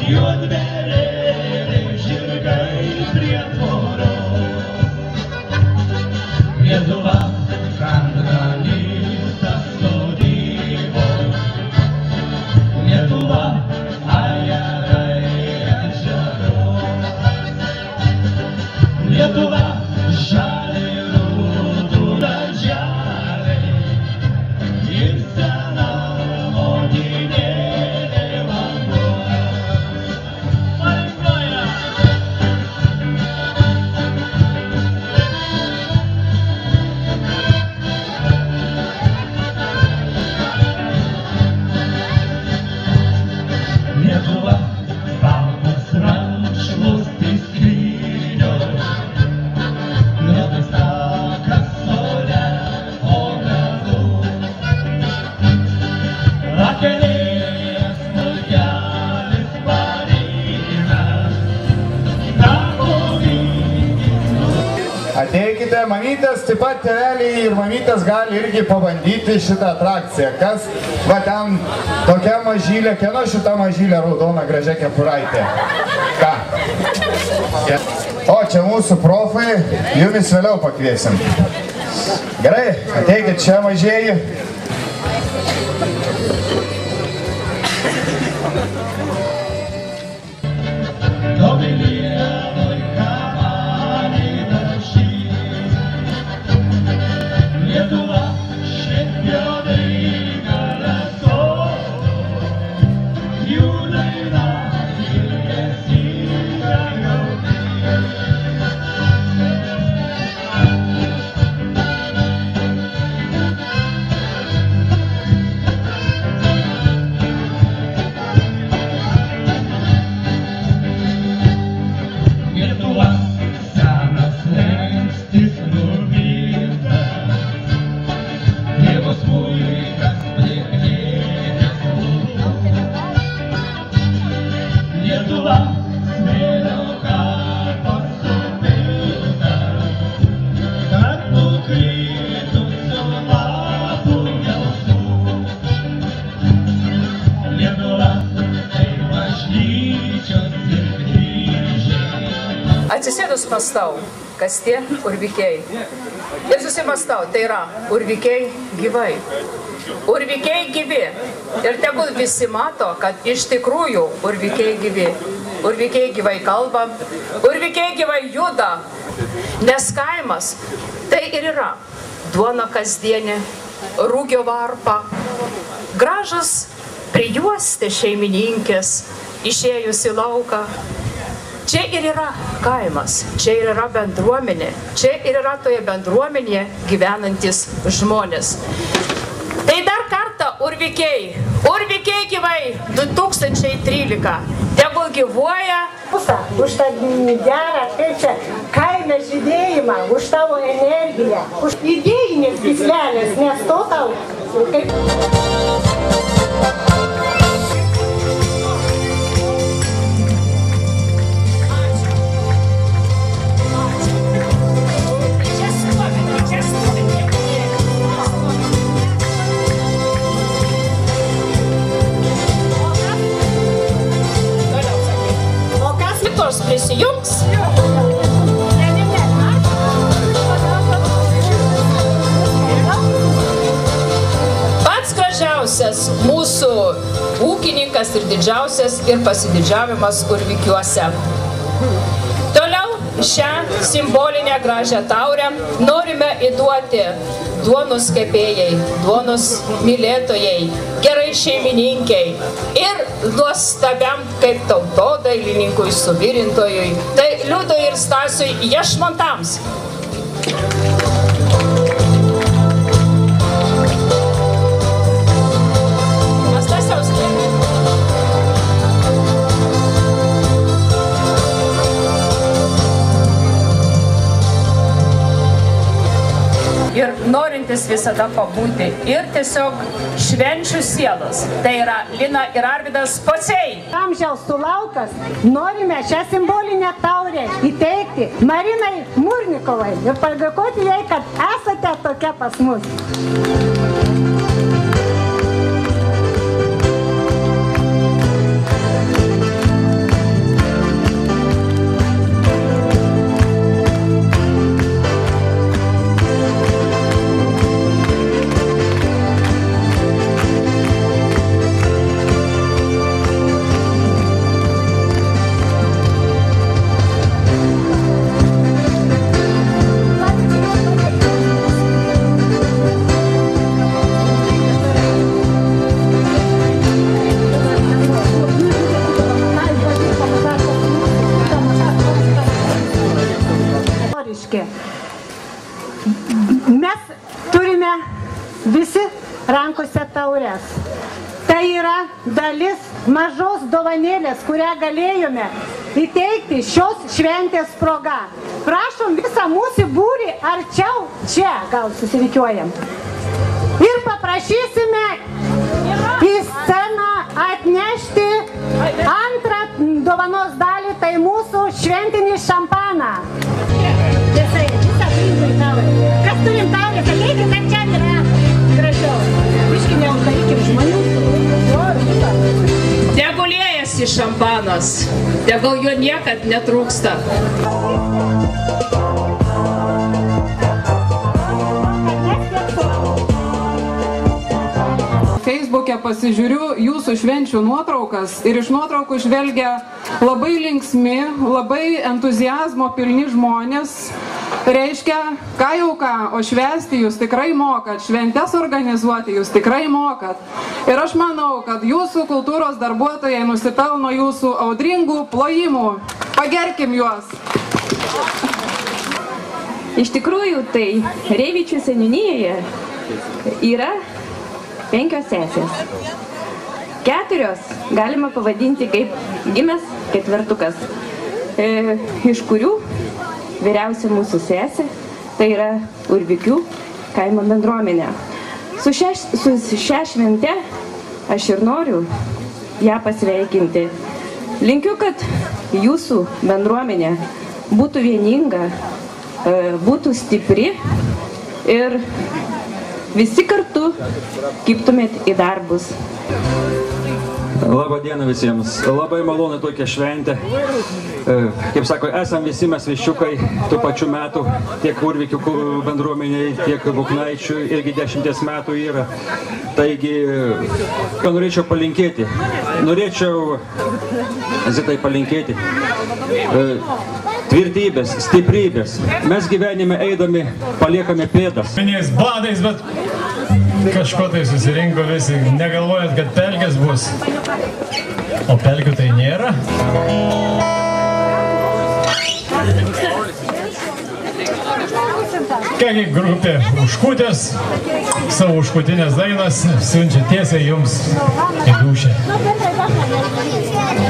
juodberėliai žirgai prie tvoros. Lietuva, kandranytas sodybos. Lietuva, ajerai ežeros. Lietuva, žaliai rūtų darželiai ir sena motinėlė vanduoja. Lietuva, baltas rankšluostis skrynios, juodas takas sode obelų. Akelėjas smulkelis Paryžius, tapo vykis. Ateikite, mamytės, taip pat tėveliai ir mamytės gali irgi pabandyti šitą atrakciją. Kas, va ten, tokia mažylė, kieno šita mažylė raudona gražia kepuraitė? Ką? O, čia mūsų profai, jumis vėliau pakviesim. Gerai, ateikit čia mažieji. Dobilienoj kamanį dažys. Lietuva šiandionai galeso. Jų daina ilgesinga jaunys. Lietuva, senas slenkstis nuvytas, tėvo smuikas prieknėtės lūpų. Lietuva, smėlio kapas supiltas, tarp nukritusių lapų gelsvų. Lietuva, tai bažnyčios ir kryžiai. Atsisėdus mąstau, kas tie urvikiai. Ir susimastau, tai yra urvikiai gyvai. Urvikiai gyvi. Ir tegul visi mato, kad iš tikrųjų urvikiai gyvi. Urvikiai gyvai kalba, urvikiai gyvai juda. Nes kaimas tai ir yra duona kasdienė, rūgio varpa, gražas prijuostė šeimininkės, išėjus į lauką. Čia ir yra kaimas, čia ir yra bendruomenė, čia ir yra toje bendruomenėje gyvenantis žmonės. Tai dar kartą urvikiai gyvai 2013, tegul gyvuoja. Už tą gerą, kaip čia, kaime žydėjimą, už tavo energiją, už idėjinės gyslelės, nes to tau kaip... Prisijungs. Pats gražiausias mūsų ūkininkas ir didžiausias ir pasididžiavimas urvikiuose. Toliau šią simbolinę gražią taurę norime įduoti duonos kepėjai, duonos mylėtojai, gerai šeimininkiai ir nuostabiam kaip tautodailininkui, suvirintojui, tai Liudui ir Stasiui Jašmontams. Ir norintis visada pabūti ir tiesiog švenčių sielos. Tai yra Lina ir Arvydas Pociai. Amžiaus sulaukas norime šią simbolinę taurę įteikti Marinai Murnikovai ir padėkoti jai, kad esate tokia pas mus. aiški. Mes turime visi rankose taures. Tai yra dalis mažos dovanėlės, kurią galėjome įteikti šios šventės proga. Prašom visą mūsų būrį arčiau čia, gal susirikiuojam. Ir paprašysime į sceną atnešti antrą dovanos dalį, tai mūsų šventinį šampaną. Visą blynų į taurę. Kas turim taurę, sakykit, kad čia yra gražiau. Viškai neuždarykim žmonių. Tegul liejasi šampanas, tegul jo niekad netrūksta. Facebook'e pasižiūriu jūsų švenčių nuotraukas ir iš nuotraukų žvelgia labai linksmi, labai entuziazmo pilni žmonės. Reiškia, ką jau ką, o švęsti jūs tikrai mokat, šventes organizuoti jūs tikrai mokat. Ir aš manau, kad jūsų kultūros darbuotojai nusipelno jūsų audringų plojimų. Pagerkim juos. Iš tikrųjų, tai Reivičių seniūnijoje yra 5 sesės. 4 galima pavadinti kaip gimęs ketvertukas, iš kurių vyriausia mūsų sesė, tai yra Urvikių kaimo bendruomenė. Su šia švente aš ir noriu ją pasveikinti. Linkiu, kad jūsų bendruomenė būtų vieninga, būtų stipri ir visi kartu kibtumėt į darbus. Labą dieną visiems. Labai malonu tokia šventė. Kaip sako, esam visi mes viščiukai tų pačių metų, tiek Urvikių bendruomeniai, tiek Buknaičių, irgi 10 metų yra. Taigi, ką norėčiau palinkėti? Norėčiau Zitai palinkėti tvirtybės, stiprybės. Mes gyvenime eidami paliekame pėdas. Minės badais, bet kažko tai susirinko visi, negalvojat, kad pelkės bus. O pelkių tai nėra. Kągi grupė Užkutės savo užkutinės dainas siunčia tiesiai jums į dūšią.